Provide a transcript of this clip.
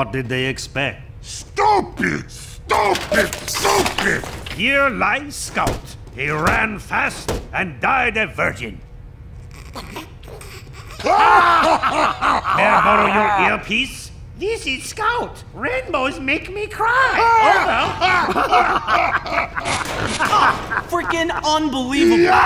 What did they expect? Stupid! Stupid! Stupid! Here lies Scout. He ran fast and died a virgin. May I borrow your earpiece? This is Scout. Rainbows make me cry. Freaking unbelievable.